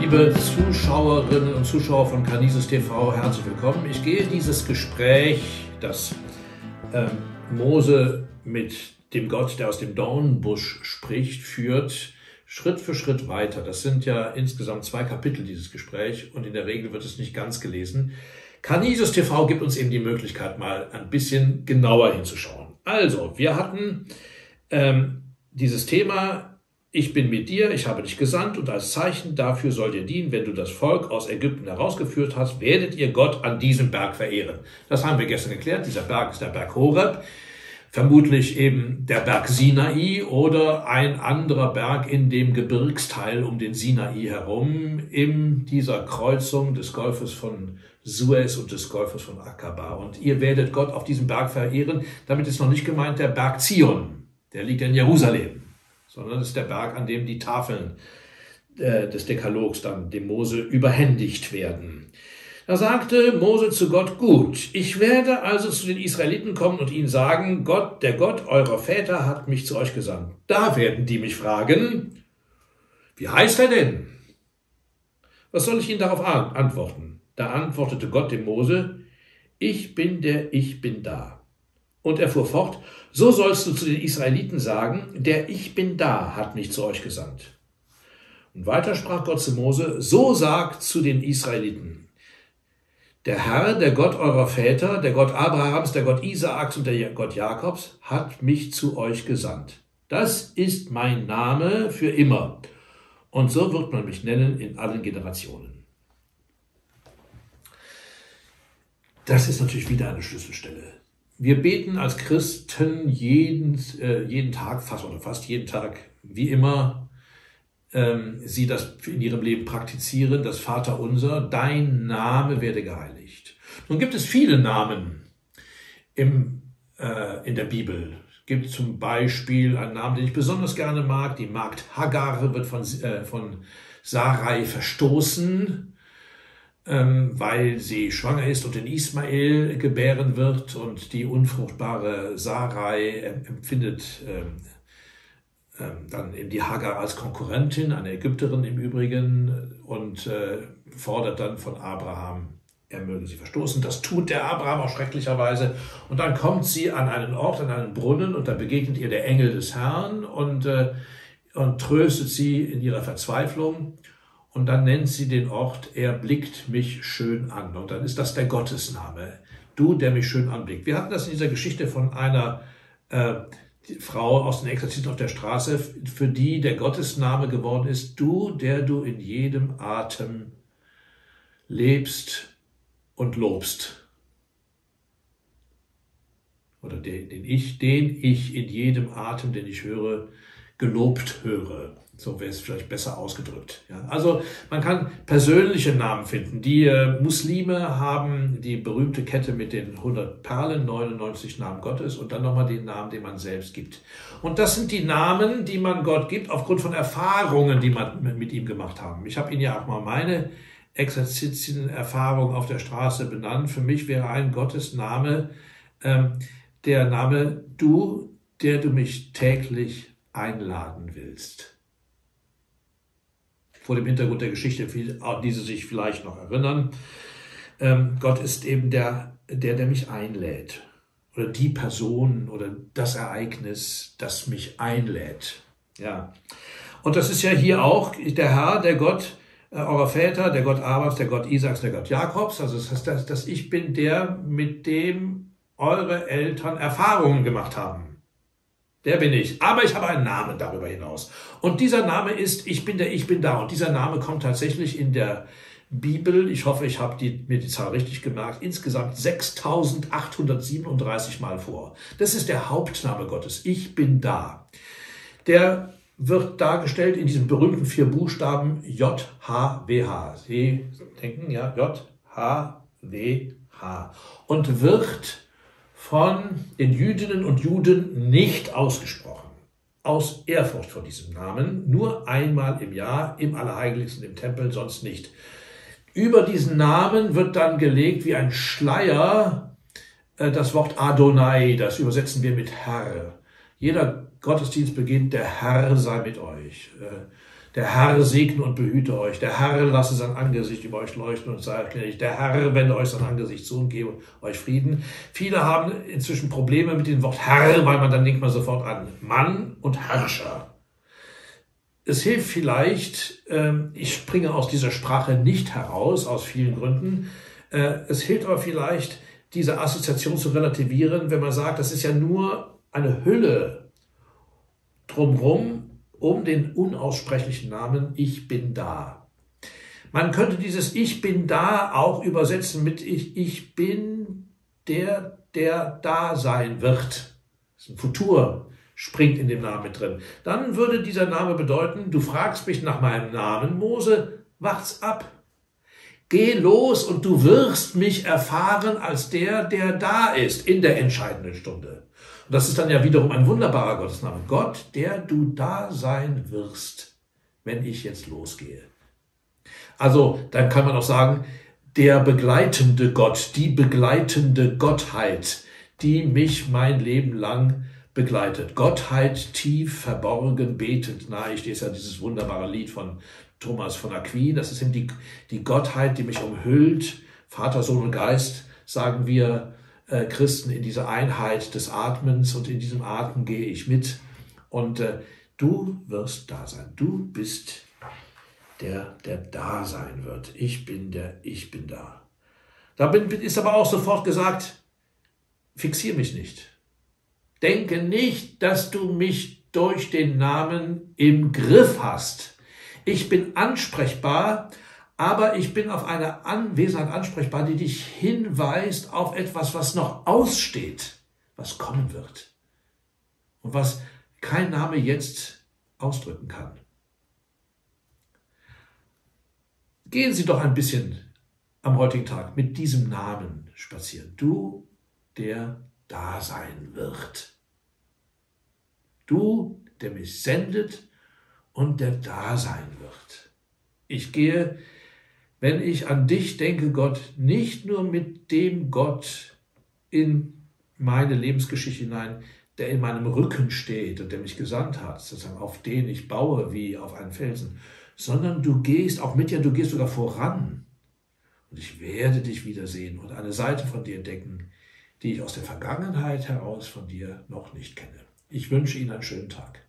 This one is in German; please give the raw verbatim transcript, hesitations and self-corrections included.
Liebe Zuschauerinnen und Zuschauer von Canisius T V, herzlich willkommen. Ich gehe dieses Gespräch, das äh, Mose mit dem Gott, der aus dem Dornbusch spricht, führt, Schritt für Schritt weiter. Das sind ja insgesamt zwei Kapitel, dieses Gespräch, und in der Regel wird es nicht ganz gelesen. Canisius T V gibt uns eben die Möglichkeit, mal ein bisschen genauer hinzuschauen. Also, wir hatten ähm, dieses Thema: Ich bin mit dir, ich habe dich gesandt, und als Zeichen dafür soll dir dienen, wenn du das Volk aus Ägypten herausgeführt hast, werdet ihr Gott an diesem Berg verehren. Das haben wir gestern geklärt. Dieser Berg ist der Berg Horeb, vermutlich eben der Berg Sinai oder ein anderer Berg in dem Gebirgsteil um den Sinai herum, in dieser Kreuzung des Golfes von Suez und des Golfes von Akaba. Und ihr werdet Gott auf diesem Berg verehren. Damit ist noch nicht gemeint der Berg Zion, der liegt in Jerusalem, sondern es ist der Berg, an dem die Tafeln äh, des Dekalogs dann dem Mose überhändigt werden. Da sagte Mose zu Gott: Gut, ich werde also zu den Israeliten kommen und ihnen sagen, Gott, der Gott eurer Väter hat mich zu euch gesandt. Da werden die mich fragen: Wie heißt er denn? Was soll ich ihnen darauf antworten? Da antwortete Gott dem Mose: Ich bin der Ich bin da. Und er fuhr fort: So sollst du zu den Israeliten sagen, der Ich bin da hat mich zu euch gesandt. Und weiter sprach Gott zu Mose: So sagt zu den Israeliten: Der Herr, der Gott eurer Väter, der Gott Abrahams, der Gott Isaaks und der Gott Jakobs hat mich zu euch gesandt. Das ist mein Name für immer. Und so wird man mich nennen in allen Generationen. Das ist natürlich wieder eine Schlüsselstelle. Wir beten als Christen jeden, äh, jeden Tag, fast oder fast jeden Tag, wie immer ähm, Sie das in Ihrem Leben praktizieren, das Vaterunser: Dein Name werde geheiligt. Nun gibt es viele Namen im, äh, in der Bibel. Es gibt zum Beispiel einen Namen, den ich besonders gerne mag. Die Magd Hagar wird von, äh, von Sarai verstoßen, weil sie schwanger ist und den Ismael gebären wird, und die unfruchtbare Sarai empfindet ähm, ähm, dann eben die Hagar als Konkurrentin, eine Ägypterin im Übrigen, und äh, fordert dann von Abraham, er möge sie verstoßen. Das tut der Abraham auch schrecklicherweise, und dann kommt sie an einen Ort, an einen Brunnen, und da begegnet ihr der Engel des Herrn und, äh, und tröstet sie in ihrer Verzweiflung. Und dann nennt sie den Ort: Er blickt mich schön an. Und dann ist das der Gottesname. Du, der mich schön anblickt. Wir hatten das in dieser Geschichte von einer äh, Frau aus den Exerzitien auf der Straße, für die der Gottesname geworden ist: Du, der du in jedem Atem lebst und lobst. Oder den, den ich, den ich in jedem Atem, den ich höre, gelobt höre. So wäre es vielleicht besser ausgedrückt. Ja, also man kann persönliche Namen finden. Die äh, Muslime haben die berühmte Kette mit den hundert Perlen, neunundneunzig Namen Gottes, und dann nochmal den Namen, den man selbst gibt. Und das sind die Namen, die man Gott gibt, aufgrund von Erfahrungen, die man mit ihm gemacht haben. Ich habe Ihnen ja auch mal meine Exerzitien-Erfahrung auf der Straße benannt. Für mich wäre ein Gottesname ähm, der Name: Du, der du mich täglich einladen willst. Vor dem Hintergrund der Geschichte, an die Sie sich vielleicht noch erinnern. Ähm, Gott ist eben der, der, der mich einlädt. Oder die Person oder das Ereignis, das mich einlädt. Ja. Und das ist ja hier auch der Herr, der Gott äh, eurer Väter, der Gott Abrahams, der Gott Isaaks, der Gott Jakobs. Also das heißt, dass, dass ich bin der, mit dem eure Eltern Erfahrungen gemacht haben. Der bin ich. Aber ich habe einen Namen darüber hinaus. Und dieser Name ist: Ich bin der Ich bin da. Und dieser Name kommt tatsächlich in der Bibel, ich hoffe, ich habe die, mir die Zahl richtig gemerkt, insgesamt sechstausendachthundertsiebenunddreißig Mal vor. Das ist der Hauptname Gottes. Ich bin da. Der wird dargestellt in diesen berühmten vier Buchstaben J H W H. Sie denken, ja, J H W H. Und wird von den Jüdinnen und Juden nicht ausgesprochen. Aus Ehrfurcht vor diesem Namen. Nur einmal im Jahr im Allerheiligsten, im Tempel, sonst nicht. Über diesen Namen wird dann gelegt wie ein Schleier äh, das Wort Adonai. Das übersetzen wir mit Herr. Jeder Gottesdienst beginnt, der Herr sei mit euch. Der Herr segne und behüte euch. Der Herr lasse sein Angesicht über euch leuchten und sei euch gnädig. Der Herr wende euch sein Angesicht zu und gebe euch Frieden. Viele haben inzwischen Probleme mit dem Wort Herr, weil man dann denkt man sofort an Mann und Herrscher. Es hilft vielleicht, ich springe aus dieser Sprache nicht heraus, aus vielen Gründen. Es hilft aber vielleicht, diese Assoziation zu relativieren, wenn man sagt, das ist ja nur eine Hülle drumherum, um den unaussprechlichen Namen Ich bin da. Man könnte dieses Ich bin da auch übersetzen mit Ich, ich bin der, der da sein wird. Das ist ein Futur, springt in dem Namen mit drin. Dann würde dieser Name bedeuten, du fragst mich nach meinem Namen, Mose, wach's ab. Geh los und du wirst mich erfahren als der, der da ist in der entscheidenden Stunde. Und das ist dann ja wiederum ein wunderbarer Gottesname. Gott, der du da sein wirst, wenn ich jetzt losgehe. Also, dann kann man auch sagen, der begleitende Gott, die begleitende Gottheit, die mich mein Leben lang begleitet. Gottheit tief verborgen, betend nahe. Ich lese ja dieses wunderbare Lied von Thomas von Aquin. Das ist eben die, die Gottheit, die mich umhüllt. Vater, Sohn und Geist, sagen wir äh, Christen, in dieser Einheit des Atmens, und in diesem Atmen gehe ich mit. Und äh, du wirst da sein. Du bist der, der da sein wird. Ich bin der, ich bin da. Da bin, ist aber auch sofort gesagt, fixier mich nicht. Denke nicht, dass du mich durch den Namen im Griff hast. Ich bin ansprechbar, aber ich bin auf eine Anwesenheit ansprechbar, die dich hinweist auf etwas, was noch aussteht, was kommen wird und was kein Name jetzt ausdrücken kann. Gehen Sie doch ein bisschen am heutigen Tag mit diesem Namen spazieren. Du, der da sein wird. Du, der mich sendet und der da sein wird. Ich gehe, wenn ich an dich denke, Gott, nicht nur mit dem Gott in meine Lebensgeschichte hinein, der in meinem Rücken steht und der mich gesandt hat, sozusagen auf den ich baue wie auf einen Felsen, sondern du gehst auch mit dir, du gehst sogar voran. Und ich werde dich wiedersehen und eine Seite von dir entdecken, die ich aus der Vergangenheit heraus von dir noch nicht kenne. Ich wünsche Ihnen einen schönen Tag.